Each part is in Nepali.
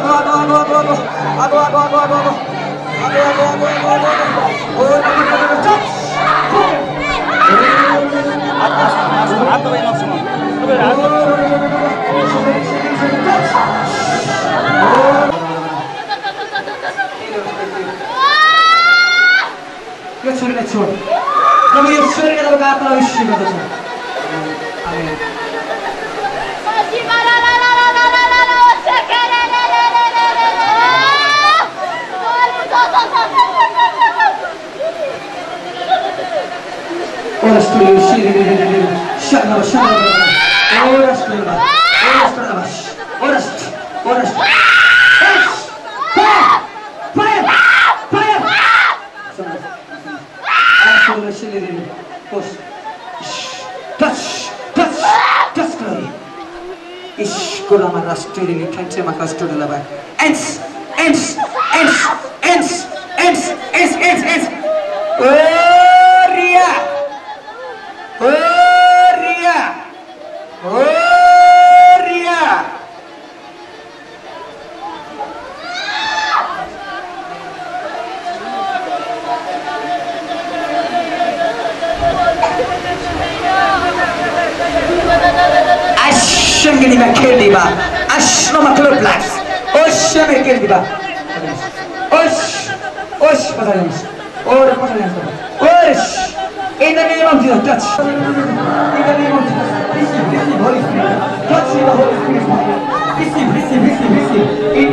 Yo soy el chor. No me yo soy el que va a para vivir con nosotros. Amén. Ora estoy Gini ba keldi ba ashno maklub las osh me keldi ba osh padalens osh in the name of Jesus touch in the name of Jesus receive Holy Spirit touch the Holy Spirit receive in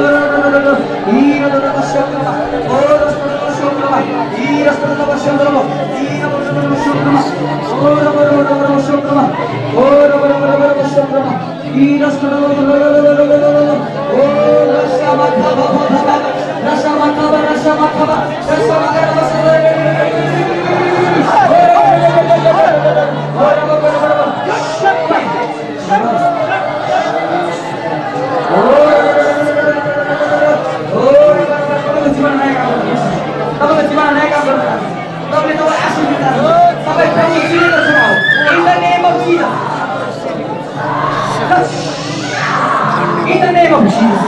the name of Jesus.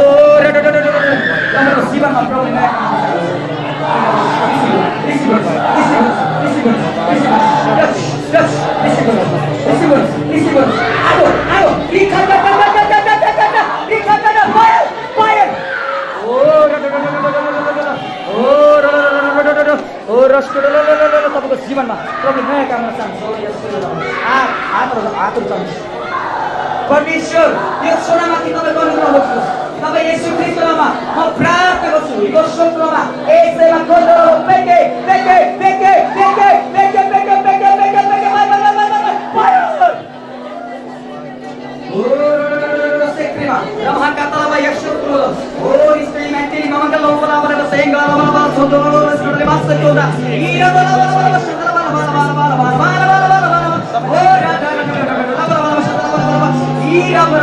Permission, यो सोनामाथि तपाईको अनुग्रह होस् तपाई येशू ख्रीष्टको नाममा म प्रार्थना गर्छु यो सोनामा एकैमा खोलो बेके sektima ramhan katala yesu kro o isteimenti mamanga lobola bala senga bala sodoro skole massa toda ira bala shakala bala o ra ira bala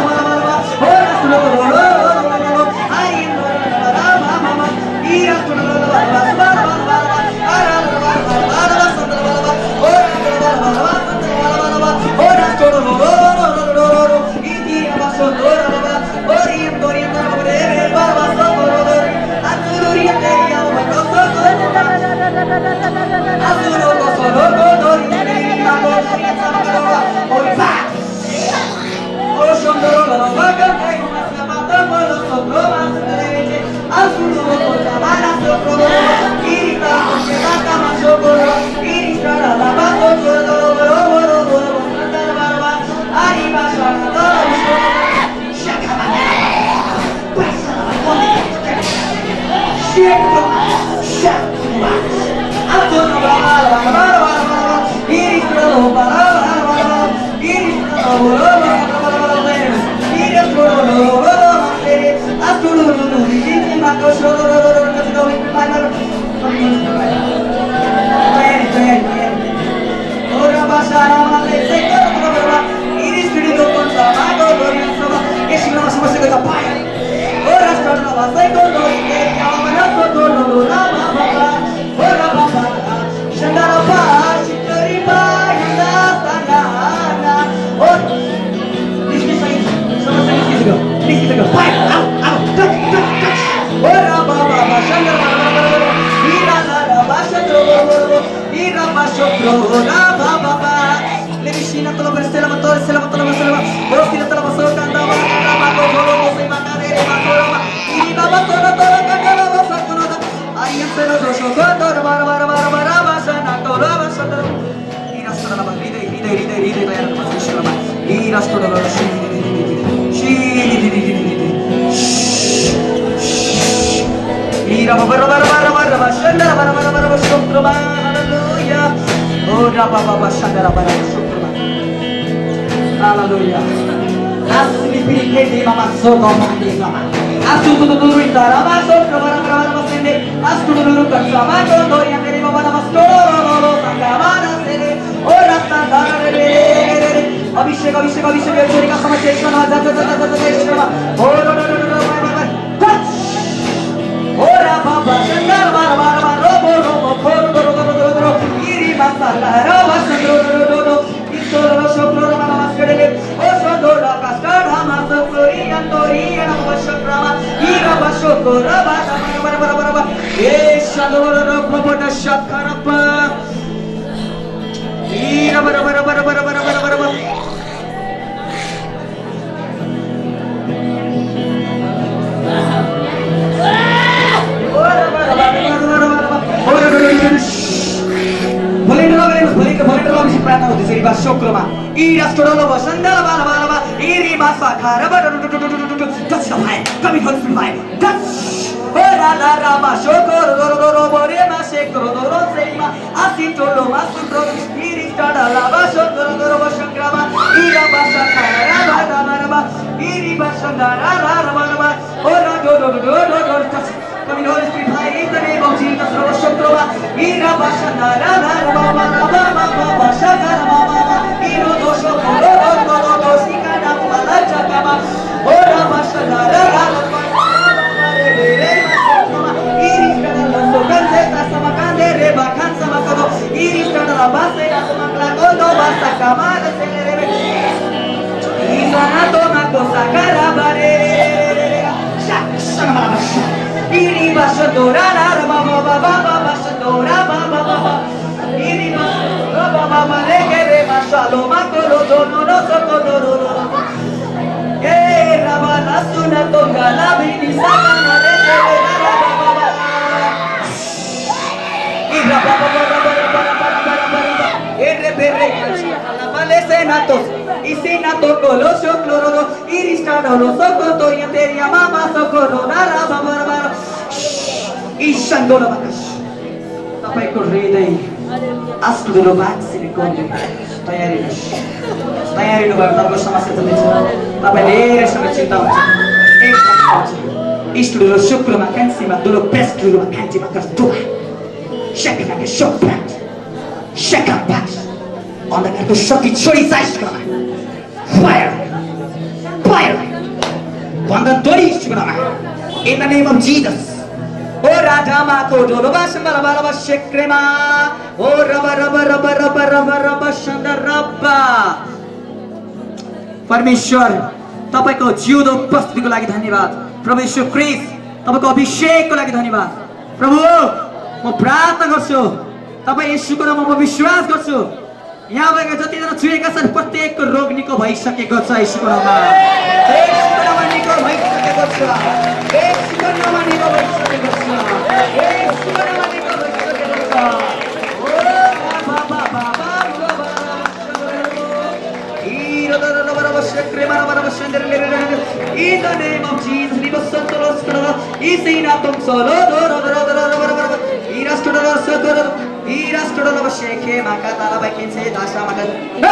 Ira Hallelujah. Asli pirikete mama soto mandi sama. Asu tuturu itara maso kawara kawara masende. Asu tuturu katsama kondo yang dari mama namas koro sangamana sene. Ora sangara re. Abhishek abhishek abhishek chori ka samajhe shana jata shama. Ora touch. Ora baba shangar mara mara mara robo khoro iri masala rava sandro isoro shokro mama maskedele o sandora kastad hamaso florian torian avashakrama ira bashoko rava bara shandora proboda shakarapa ira bara Shokrama, Ira Stolova, Sandala, Iri Masaka, touch the fire, coming hot from fire, touch. Ora Rama, Shokoro, Borema, Shekoro, Sema, Asitolo, Masutro, Iri Stadala, Shokoro, Shakrama, Ira Basaka, Rama, Iri Basandara, Ora touch. Coming Holy Spirit, high in the name of Jesus, Shokrama, Ira Basandara, तपाईँको हृदय आस्कुलो मान्छेले गर्नु तयारी भयो तपाईँको समस्या चल्दैछ तपाईँ धेरै समय चिन्ता हुन्छ स्टुडियो शुक्रमा कान्छीमा दुलो बेस्ट दुलोमा कान्छीमा कस्तुमा शेकनाको शोकप्राट शेकप्राट अन्धकारको शक्ति छोडी साइस्कमा फायर भन्दा दोरी शुक्रमा in the name of Jesus. O Radama ko doloba shambala balaba shekrema. O raba shandarabba. परमेश्वर तपाईको जिउँदो उपस्थितिको लागि धन्यवाद प्रभु यीशु ख्रीष्ट तपाईको अभिषेकको लागि धन्यवाद प्रभु म प्रार्थना गर्छु तपाई येशूको नाममा विश्वास गर्छु यहाँ भएका जति जना छुएका छन् प्रत्येकको रोग निको भइसकेको छ येशूको नाममा येशूको नाममा निको भइसकेको छ येशूको नाममा निको भइसकेको छ येशूको नाममा निको भइसकेको छ ओ बाबा in the name of Jesus, Isina tum solo doro doro doro doro doro Iras to doro so doro Iras to doro sheke makata la bakin se dasha makat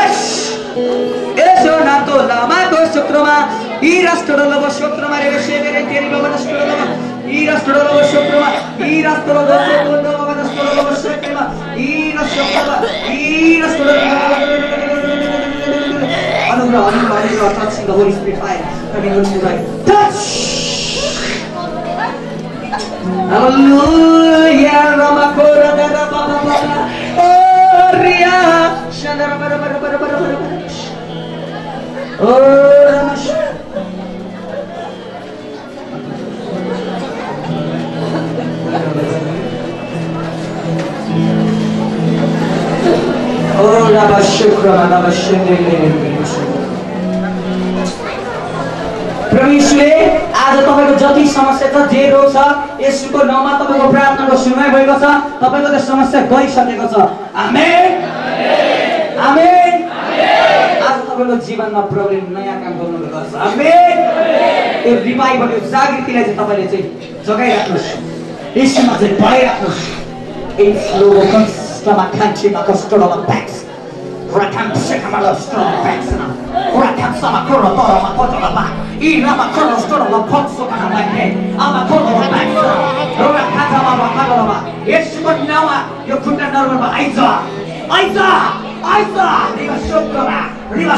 Eso na to lama ko sukroma Iras to doro sukroma re sheke re teri baba sukroma Iras to doro sukroma Iras to doro sukroma baba sukroma sheke Iras sukroma Iras to doro Anugrah, touching the Holy Spirit fire. Coming on to right. Touch! Hallelujah, Ramakora, Rababa, oh, Ria, Shandara, oh, Ramash. Oh, Rabashukra, Rabashukra. परमेश्वरले आज तपाईको जति समस्या छ जे रोग छ येशूको नाममा तपाईको प्रार्थनाको सुनवाई भएको छ तपाईको त्यो समस्या गइसकेको छ आमेन आमेन आज तपाईको जीवनमा प्रभुले नयाँ काम गर्नु भएको छ आमेन यो रिभाइभल यो जागृतिलाई चाहिँ तपाईले चाहिँ जगाइराख्नुस् येशूमा चाहिँ बढाइराख्नुस् इन लोगो कन्स्टमा कान्ट्रीमा कस्टोमा ब्याक्स Rakam Shekamala strong backs now. Rakam Samakura Torama Potolama. Irama Koro Storama Potsukana my head. Amakoro backs now. Rakatama Pagalama. Yes, but now you couldn't know about Isa. Riva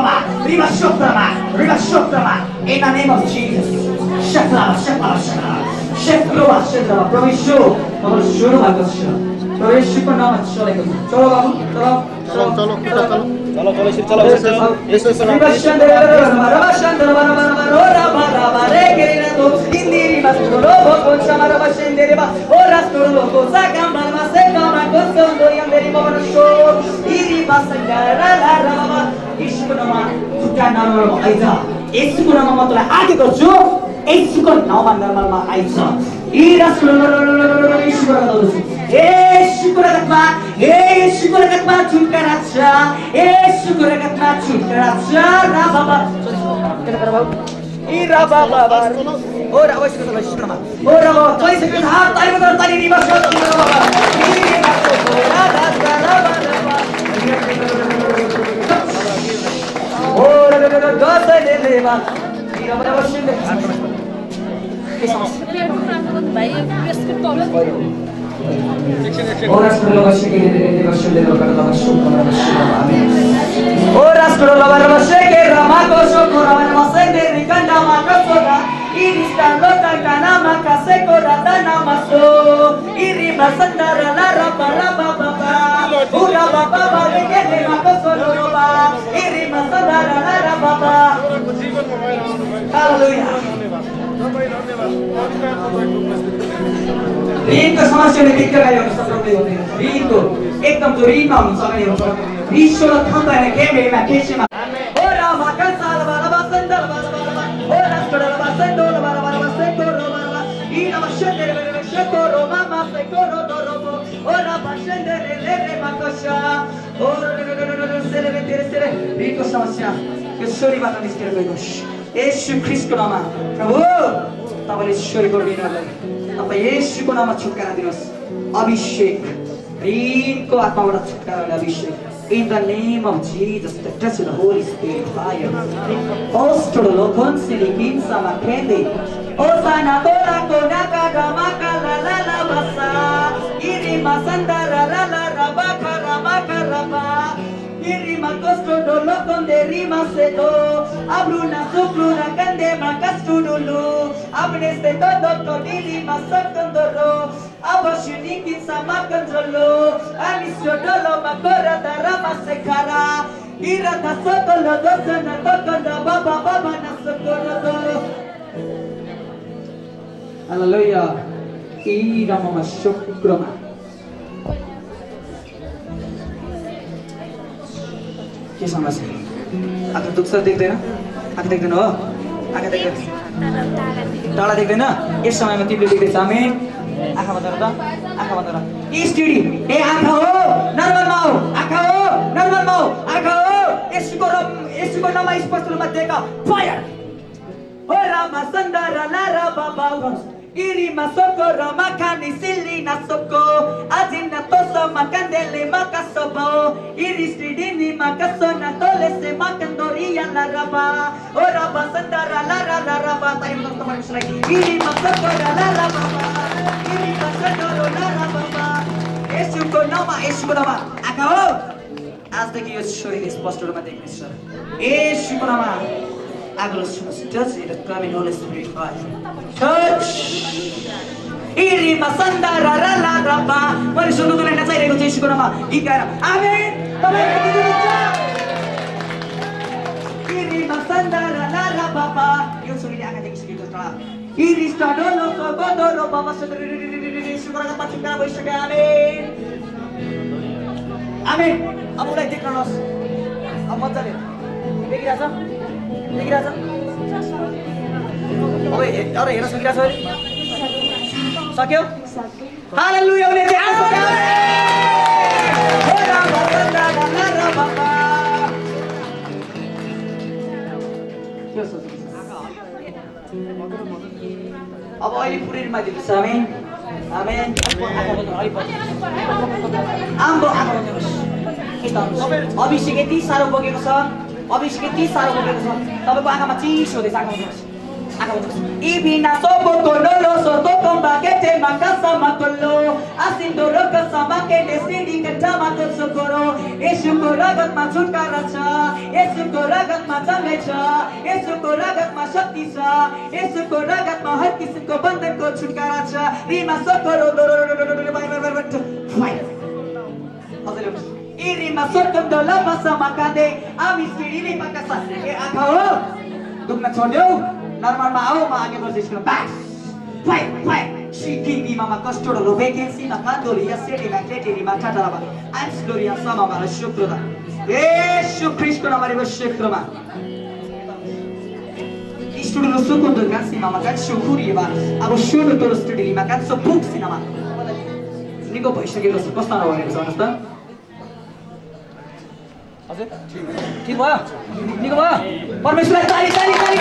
Shokrama. In the name of Jesus. Shekla. Promise you. I will show my question. प्रवेश को नाम अच्छा लगेगा चलो बाबू चलो यीशु नाम रे केरे तो इंदिरी मस्तरो भगवान समारा बसेंदेरे बा ओ रास्तो लोगो सागम बलमा से कामा को सोंदो यंदेरी बवन शो इरी बसंगारा ला बाबा यीशु को नाम खुट्टा नाम आइजा यीशु को नाम मतलब आगे गर्छु यीशु को नाम नर्मलमा आइजा ई रास्तो यीशु को नाम syukur katma chutkaratsa syukur katma chutkaratsa rababa ira baba ora wis kata wis nama ora baba toy sekret har tai betul tadi di bawah baba ini masuk ora dasara baba ora dosa leva ira baba shinde Ora spero che lasciate lo per la vasciura Ora spero la barba che ramaco soccorra ma sende ricanda ma cosoga iristando cantana ma caseco radana maso irima sandara la rapa baba ura baba che ma cosolo roba irima sandara la baba Hallelujah ऋण को समस्या ने दिक्कत आयो सब प्रॉब्लम होते हैं ऋण को एकदम तो ऋण में समय हो ईश्वर थंबा है के में केसे में ओ रामा कंसाल बाला बसंदल बाला ओ रास्कड़ल बसंदोल बाला बसंदोल बाला ई नमशेरे मेरे शको रोमा मा से कोरो दोरो ओ रामा शेंदरे ले रे माकोशा ओ सेरे तेरे ऋण को समस्या के सोरी बात निस्केर गयो येशू ख्रीष्ट को नाम प्रभु तपाईले ईश्वरको ऋणलाई तपाईं येशूको नाममा छुटकारा दिनुहोस् अभिषेक ऋणको आत्माबाट छुटकारा अभिषेक in the name of Jesus the touch of the Holy Spirit fire ostro lo consili kinsa makende osana tola kona kada makala la la basa iri masandara la la rabaka rabaka raba iri makosto dolo konde rima sedo abruna sukruna kande makastu dulu abne se todo kodili masakandoro abashuniki sama kandrolo anisyo dolo makora darama sekara ira tasokolo dosana tokonda baba nasokolo Hallelujah ira mama shukrama के समस्या आँखा दुख्छ देख्दैन आँखा देख्दैन हो आँखा देख्दैन टाढा देख्दैन यस समयमा तिमीले देख्दैछ आमेन आँखामा धर त आँखामा धर स्टिडी ए आँखा हो नर्मलमा हो आँखा हो नर्मलमा हो आँखा हो यसको नाममा स्पष्ट रूपमा देखा फायर हो रामा सन्दर ला रा बाबा Irima socorro makani silina soko Azina toso makandele makasobo Iristidini makasona tolese makandoria la raba Ora basandara la raba Tadi teman-teman lagi Irima socorro la raba Irima socorro la raba Yesuko nama Akao आजदेखि यो छोरीले स्पष्ट रूपमा देख्नेछ येशूको नाममा आगो सुन्नुहोस् touch it coming holy spirit fire touch इरिमा सन्दारा रा ला रबा मैले सुन्नुलाई नचाहिरहेको छु येशूको नाममा गीत गाएर आमेन तपाईहरु गीत गाउनुहुन्छ इरिमा सन्दारा ला रा बाबा यो छोरीले आँखा देखिसकेको छ इरिस्टा डोलो गोदरो बाबा येशूको नाममा पछुका भइसक्यो आमेन आमेन अब उलाई देख्नुहोस् अब मजाले देखिरहेछ अब अरे हेर्न सकिरहेछ सक्यो हालेलुया उले देख्न सक्यो अब अहिले पुरेरमा दिन्छ आमेन आमेन आम्बो अभिषेक यति साह्रो बोकेको छ अभिषेक यति साह्रो बोकेको छ तपाईको आँखामा चिस हुँदैछ Ibina sobo kololo soto komba kete makasa makolo asindoro kasama kete sindi kentama kosokoro Yesu koragat ma chutkara cha Yesu koragat ma changai cha Yesu koragat ma shakti cha Yesu koragat ma har kisiko bandhan ko chutkara cha Rima sokoro Irima sotom dola basa makade ami sirili makasa akha ho dukna छोड्यौ नर्मलमा आऊ म आगे बढ्दैछु बास फाइ फाइ सिकिमी मामा कस्टोडलो भेकेन्सीमा कान्दोलिया सेडीमा केटेरीमा टाटालामा आइस ग्लोरिया समामा शुक्रदा येशू ख्रीष्टको नामले शुक्रमा स्टुडियो सुकुन्दो गासी मामा गाछु खुरिएबा अब सुनो तोरो स्टुडियोमा गाछु बुक सिनेमा निको भइसकेको छ कस्तो नभएको छ भन्नुस् त हजुर ठीक भयो निको भयो परमेश्वरलाई ताली ताली ताली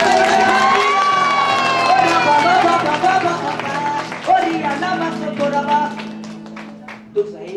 ओरिया नमस्ते कोराबा दुख सही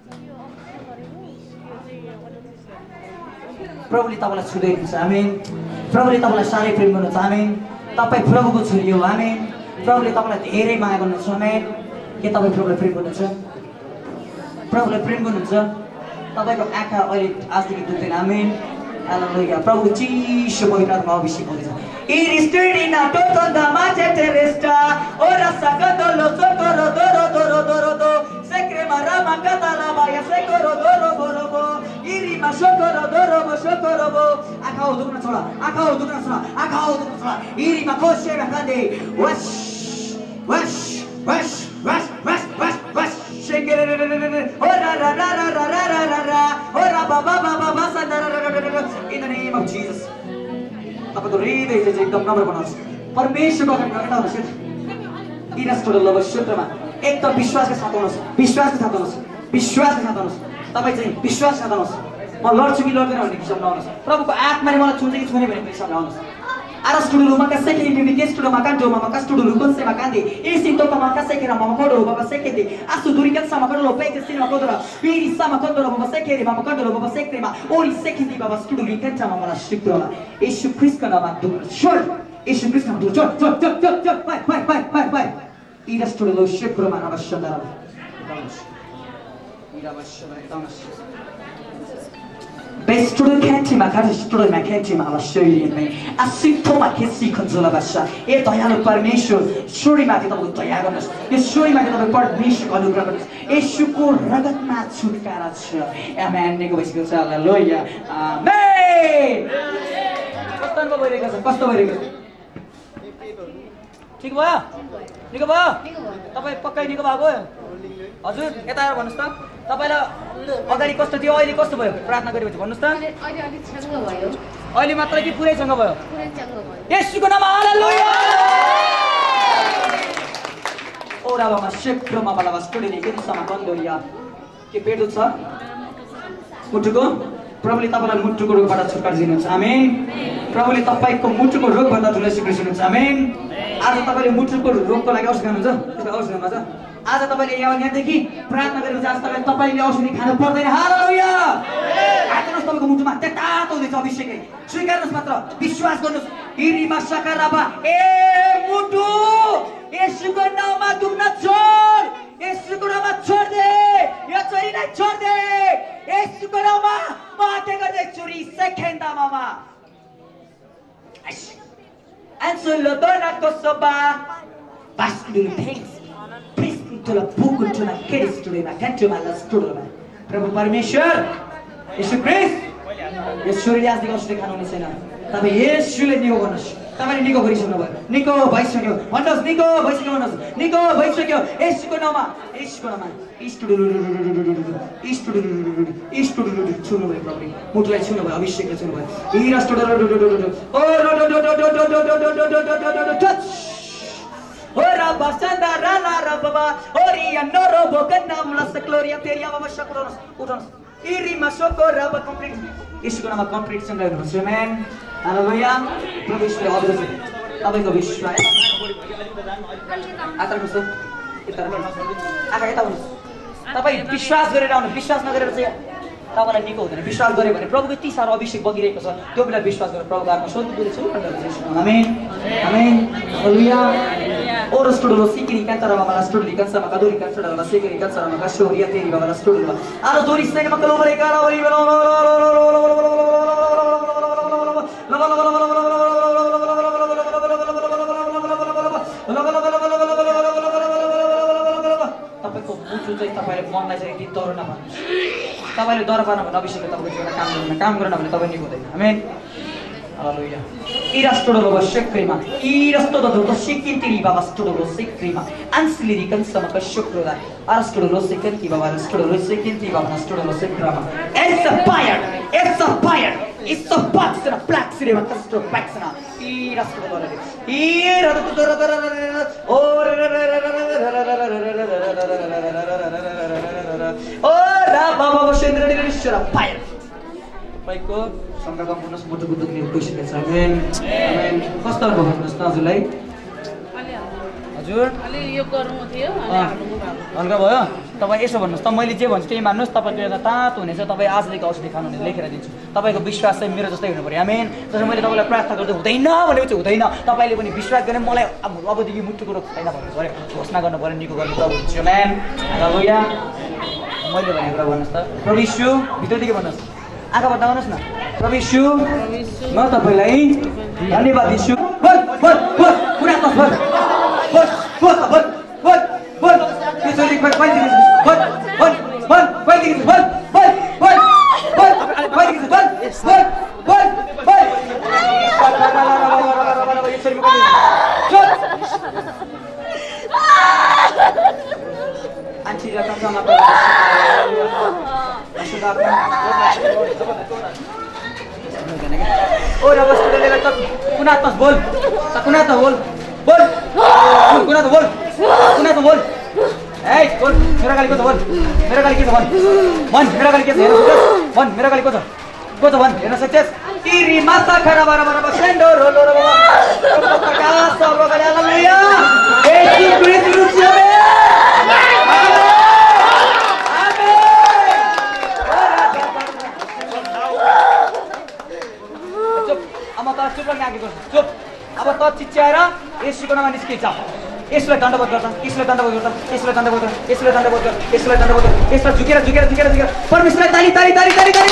प्रभुले तपाईलाई छुदै हुनुहुन्छ आमेन प्रभुले तपाईलाई सारै प्रेम गर्नुहुन्छ आमेन तपाई प्रभुको छोरी हो आमेन प्रभुले तपाईलाई धेरै माया गर्नुहुन्छ आमेन के तपाई प्रभुलाई प्रेम गर्नुहुन्छ प्रभुलाई प्रेम गर्नुहुन्छ तपाईको आँखा अहिले आजदेखि दुख्दैन आमेन हालेलुया प्रभु चिसो पवित्र आत्मा अभिषेक हुँदैछ इरिस्टिडिना टोटो दामा चेटेरेस्टा ओरा सागदलो सोटोरो दोरो दोरो दोरो दो सेक्रेमा रामा कताला बाया सेकोरो दोरो बोरो बो इरिमा सोटोरो दोरो बो सोटोरो बो आँखा दुख्न छोडा आँखा दुख्न छोडा आँखा दुख्न छोडा इरिमा कोसेमा कान्दे वश वश वश वश वश वश वश ora ra ra ra ra ra ra ra ra ora ba ba ba ba ba sa ra ra ra ra in the name of Jesus तपाईको हृदय चाहिँ एकदम नम्र बनाउनुस् परमेश्वरको अगाडि घटाउनुस् इनस्टोर लभ क्षेत्रमा एकदम विश्वासका साथ आउनुस् विश्वासका साथ आउनुस् विश्वासका साथ आउनुस् तपाई चाहिँ विश्वासका साथ आउनुस् म लड्छु कि लड्दैन भन्ने हिसाबमा आउनुस् प्रभुको आत्माले मलाई छुन्छ कि छुने भन्ने हिसाबमा आउनुस् Arastudulu maka sekeli bibigestulo makanjo mama kastudulu konse makandi isi toka maka sekera mama kodoro baba sekedi asuduri kansa mama kodoro peke sima kodoro piri sama kodoro baba sekeri mama kodoro baba sekrema ori sekidi baba studulu kanta mama la shukrola Yesu Kristo nama tu shol Yesu Kristo nama tu chot pai Irastudulu shukroma nama shandara Irabash Bestudul kentima kada studul makentima ala shöyleyin me asintoma kesi konzola basha e dayalu परमेश्वर छोरीमाथि तपाईको दया गर्नुस् यो छोरीमाथि तपाईको परमेश्वरको अनुग्रह गर्नुस् येशूको रगतमा छुटकारा छ आमेन निको भइसक्यो छ हालेलुया आमेन कस्तो भइरहेको छ ठीक भयो निको भयो तपाई पक्कै निको भएको हजुर यता आएर भन्नुस् त तपाईलाई अगाडि कस्तो थियो अहिले कस्तो भयो प्रार्थना गरेपछि भन्नुस् त अहिले अलि छंग भयो अहिले मात्र कि पुरै छंग भयो येशूको नाममा हालेलुया ओरा बाबा शेक्रोमा बाला स्टुडियोले के दिशामा बन्दोरिया के पेटो छ मुटुको प्रभुले तपाईलाई मुटुको रोगबाट छुटकारा दिनुहुन्छ आमेन प्रभुले तपाईको मुटुको रोगबाट ठुलो सिक्रिस दिनुहुन्छ आमेन आज तपाईले मुटुको रोगको लागि औषधि खानुहुन्छ त्यसको औषधि खानुहुन्छ आज तपाईले यहाँदेखि प्रार्थना गरेपछि आज तपाईले औषधि खानु पर्दैन हालेलुया आत्मास तपाईको मुटुमा तातो हुँदैछ अभिषेकले स्वीकार्नुस् मात्र विश्वास गर्नुस् हिरीमा सकाराबा ए मुटु येशूको नाममा दुख्न छोड येशूको नाममा छोड दे यो छोरीलाई छोड दे येशूको नाममा म आज्ञा गर्दै छोरी सेकेन्डमा Answer dona kosoba baskudu thanks priskutula bukutula kedistulina kantumala stulina प्रभु परमेश्वर यीशु ख्रीष्ट यसुले आज दिवस देखाउनु हुने छैन तपाई येशूले निको गर्नुस् तपाईले निको गरिसक्नु भयो निको भइसक्यो भन्नुस् निको भइसक्यो भन्नुस् निको भइसक्यो येशूको नाममा इष्टुडु छुनु भयो प्रभु मुटुलाई छुनु भयो अभिषेकले छुनु भयो touch ora basanda rala rababa oria noro bokanam la gloria teria mama shakronos utonos iri masoko raba complete यसको नाममा कम्प्लिट संग्रह आमेन हालेलुया प्रभु यीशुले अभिषेक तपाईको विश्वास आत्माको आका यता हुनु तपाई विश्वास गरेर आउनु विश्वास नगरेर चाहिँ तपाईलाई निको हुँदैन विश्वास गरे भने प्रभुको यति सारो अभिषेक बगिरहेको छ त्यो बेला विश्वास गरेर प्रभुको आत्मा सोध्दै छु आमेन amen hallelujah Ora studio sikiri cantara mama la studio cansa makadori cansa la sikiri cansa la makashori ya teri mama la studio ara dori sai makalo bare kara ori तपाईको मुटु चाहिँ तपाईले मनलाई चाहिँ गीत दौड्न भन्नु तपाईले दरबारमा भन्नु अभिषेकले तपाईको जीवनमा काम गर्न भने तपाई निको हुँदैन आमेन Hallelujah. Irastodolo shekrima. Irastodolo shikintiri baba stodolo shekrima. Ansliri kansama kashukroda. Arastodolo sekinti baba arastodolo sekinti baba stodolo shekrama. It's a fire. It's a fire. It's a paxna plaxina kasto paxna. Irastodolo. Ora baba shendra shara fire. Baikko Sampai kamu nus butuh-butuh ni push ke amen amen कस्तो भयो भन्नुस् न हजुरलाई हजुर अलि यो गर्नु थियो अनि हाल्नु भयो हल्का भयो तपाई यसो भन्नुस् त मैले जे भन्छु त्यही मान्नुस् तपाईको एउटा तातो हुनेछ तपाई आजदेखि औषधि खानु हुने लेखेर दिन्छु तपाईको विश्वास चाहिँ मेरो जस्तै हुनु पर्यो आमेन जसरी मैले तपाईलाई प्रार्थना गर्दै हुँदैन भनेको चाहिँ हुँदैन तपाईले पनि विश्वास गर्ने मलाई अबदेखि मुटुको रोग छैन भन्नु पर्यो घोषणा गर्नु पर्यो निको गर्नु प्रभु हुन्छ आमेन हालेलुया मैले भनेको कुरा भन्नुस् त प्रभु यीशु भित्रदेखि भन्नुस् आँखा बन्द गर्नुस् न प्रभु यीशु म तपाईलाई धन्यवाद दिन्छु बोल बोल बोल पुरा त बोल बोल बोल बोल बोल त्यसरी बोल बोल बोल बोल बोल बोल बोल बोल बोल बोल बोल बोल बोल Anci datang sama Oh, dapat sudah lihat kunat mas bol, kunat bol, bol, kunat bol, kunat bol. Hey, bol, मेरा गाली को तो बol, मेरा गाली किस बol, बol, मेरा गाली किस है ना सक्सेस, बol, मेरा गाली को तो बol, है ना success. Iri mata kara bara bara basendo rolo rolo, pagkas sabro kaya haleluya. Yesus Kristus siapa? चुप अब त चिच्याएर येशूको नाममा निस्किन्छ यसलाई दण्डवत गर्छ यसलाई दण्डवत गर्छ यसलाई दण्डवत गर्छ यसलाई दण्डवत गर्छ यसलाई दण्डवत गर्छ यसलाई झुकेर झुकेर झुकेर झुकेर परमेश्वरलाई ताली ताली ताली ताली ताली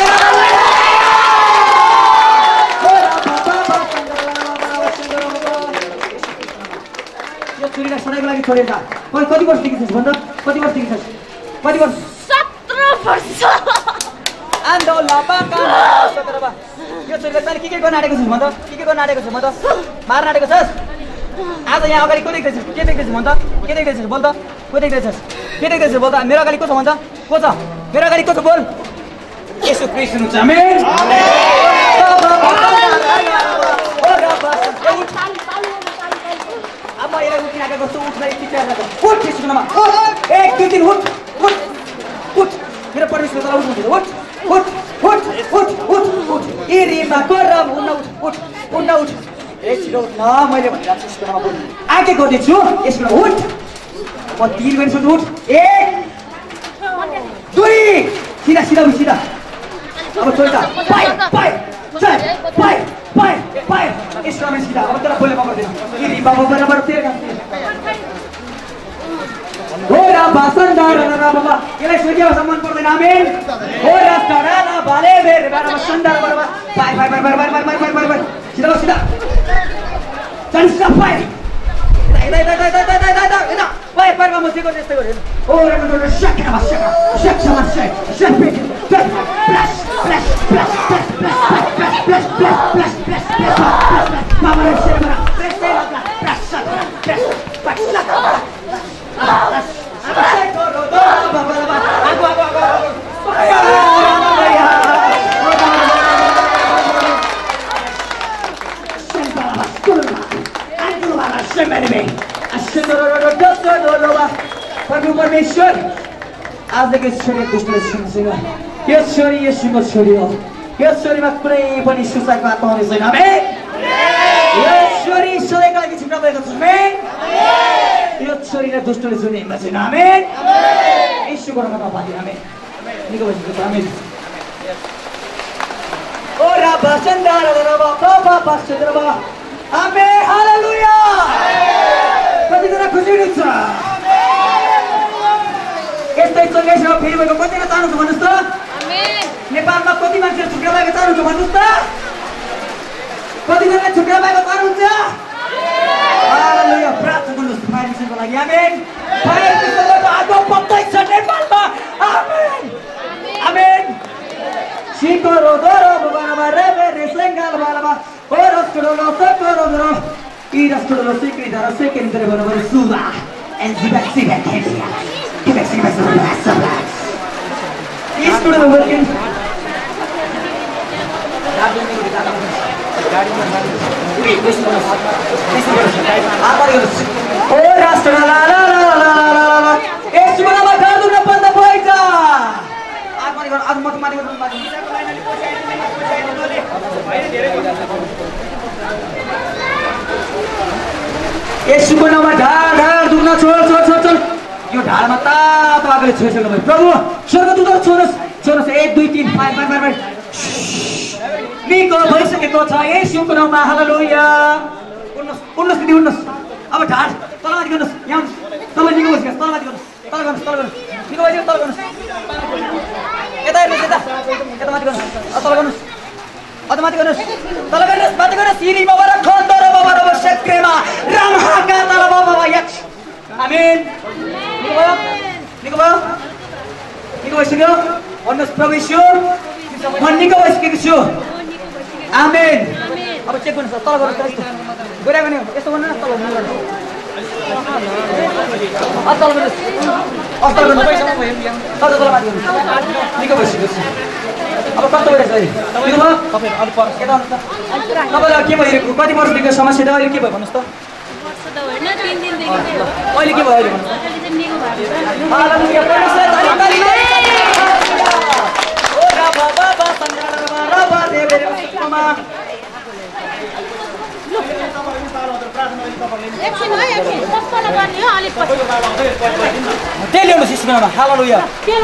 यो छोरीलाई सधैँको लागि छोडेर कति वर्षदेखि छस् भन्छ कति वर्षदेखि छस् कति वर्ष 17 वर्ष आन्दो लापाका सतरबा यो छोरीले चाहिँ के गर्न आँटेको छस् भन्छ के गर्न आँटेको छ म त मार्न आँटेको छस् आज यहाँ अगाडि को देख्दैछस् के देख्दैछस् भन्छ के देख्दैछस् बोल त को देख्दैछस् के देख्दैछस् बोल त मेरो अगाडि को छ भन्छ को छ मेरो अगाडि को छ बोल येशू ख्रीष्ट हुनुहुन्छ आमेन अब म यसलाई उठिन आएको गर्छु उठ्न यति तयार लाग्छ उठ येशूको नाममा एक दुई तीन उठ उठ उठ मेरो परमेश्वरलाई उठ्नु उठ उठ उठ उठ उठ उठ इरीमा कोरम उठ उठ उठ उठ छिटो उठ न मैले भनिरहेको छु यसको नाममा बोल आके गर्दैछु यसको उठ म 3 गर्छु उठ 1 2 सीधा सीधा सीधा अब चल्दा पाइ पाइ चल पाइ पाइ पाइ यसको नाममा सीधा अब तेरा बोले म गर्दिन कि बाबा बराबर तेरे काम हो राबा सन्दार राबा यसलाई सोचियो सम्मान पर्दैन आमेन हो रास्तारा बाले बेर बाबा सन्दार बराबर पाइ पाइ पाइ पाइ पाइ पाइ पाइ पाइ सीधा सीधा चल सीधा पाइ दा पाइ पाइ म चाहिँ गर्ने यस्तै गरेन हो राबा शक sama shek shek big plus plus plus plus plus plus plus mama shek mana plus परमेश्वर आजको छोरी दुष्टले सुन्दैन यो छोरी येशूको छोरी हो यो छोरीमा कुनै पनि सुसाइडको आत्मा हुने छैन आमेन यो छोरी सदैका लागि छिप्रा भएको छ आमेन यो छोरीले दुष्टले सुन्ने हिम्मत छैन आमेन येशूको नाममा पादी आमेन निको बस्नु आमेन ओ राबा सन्दार राबा बाबा पास्टर राबा आमेन हालेलुया कतिजना खुसी हुनुहुन्छ यस्तै चल्दैछ फेरि भएको कतिजना चाहनुहुन्छ भन्नुहोस् त आमेन नेपालमा कति मान्छे छुट्टा भएको चाहनुहुन्छ भन्नुहोस् त कतिजनाले छुट्टा भएको चाहनुहुन्छ हालेलुया प्रार्थना गर्नुहोस् फायर मिसनको लागि आमेन फायर मिसनको आगो बत्दैछ नेपालमा आमेन आमेन सिकोरो दोरो बबामा रेबे रेसलेंगाल बालामा ओरस्टोरो सकोरो दोरो इरस्टोरो सिक्रिदारो सेकेन्डरे बराबर सुबा एन्जिबाक्सिबा केटिया केबेक्सिबा सुबा इस्टुडो वर्किङ ओ राष्ट्र ला ला ला ला ला यसको नाममा गर्नु नपर्दा भइन्छ आत्माले गर्नु अझ मत माथि गर्नु बाकी यसको नाममा ढाड ढाड दुख्न छोड छोड छोड छोड यो ढाडमा तातो आगोले छोइसक्नु भयो प्रभु स्वर्गदूतहरू छोड्नुहोस् छोड्नुहोस् 1 2 3 5 5 5 निको भइसकेको छ येशूको नाममा हालेलुया उन्नस दिदी उन्नस अब ढाड तलमाथि गर्नुहोस् यहाँ तल निको भइसक्यो तलमाथि गर्नुहोस् तल गर्नुहोस् निको भइसक्यो तल गर्नुहोस् यता हेर्नुहोस् यता माथि गर्नुहोस् तल गर्नुहोस् अझ माथि गर्नुहोस् तल गर्नुहोस् माथि गर्नुहोस् सिरी बाबा र खन्दर बाबा र सेक्रेमा रामहाका तल बाबा यक्ष आमेन निको भयो निको भइसक्यो भन्नुहोस् प्रभु यीशु म निको भइसकेको छु आमेन अब चेक गर्नुहोस् तल गर्नुहोस् गइरहेको नि यस्तो गर्नु न तल गर्नु तल गर्नुहोस् तल गर्नु तल माथि गर्नुहोस् निको भइसकेको छु अब कस्तो भइरहेछ अहिले निको भयो तपाईँहरू अलिक पर यता आउनुहोस् त तपाईँलाई के भइरहेको कति वर्षदेखिको समस्या त अहिले के भयो भन्नुहोस् त अहिले के भयो अहिले भन्नुहोस् त्यही ल्याउनुहोस् स्कुलमा हालेलुया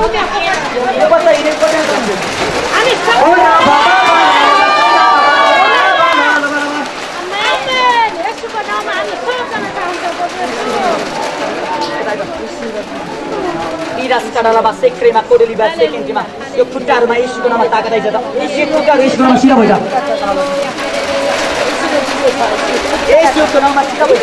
Iraskadala sekrema kodeliba sekendima यो खुट्टाहरुमा येशूको नाममा ताकत आइज त यसको खुट्टाहरु येशूको नाममा सिधा भइजा येशूको नाममा सिधा भइजा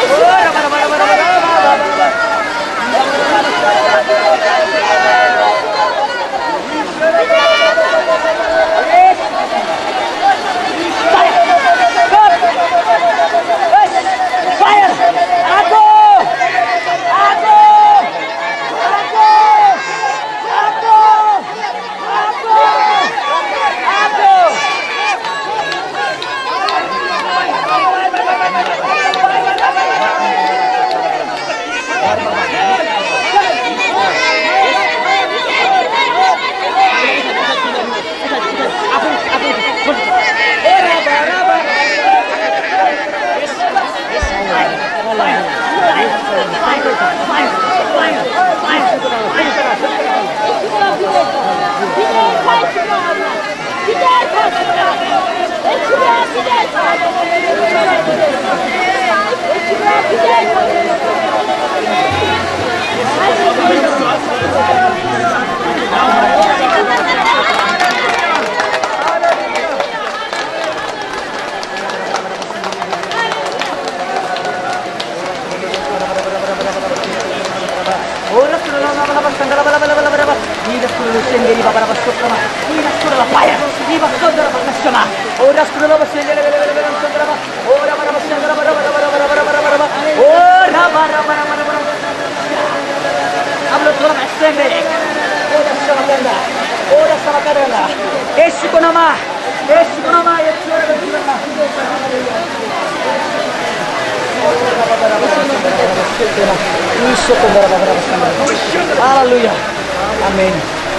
Haleluya. Amin.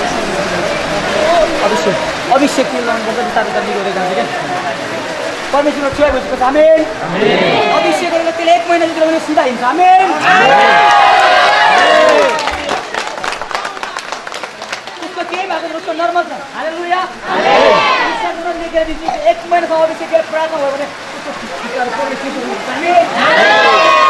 अभिषेक तारिक गरेर जान्छ क्या परमेश्वर छुवा भएपछि आमेन अभिषेकले त्यसले 1 महिना जति सिधा हिँड्छ आमेन उसको केही भएको उसको नर्मल छ हालेलुया एक महिनासम्म अभिषेक गरेर प्रार्थना भयो भने उसको परमेश्वर हुन्छ आमेन